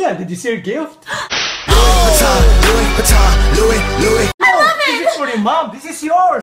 Mia, did you see your gift? Louis Vuitton, Louis Vuitton, Louis. This is for your mom. This is yours.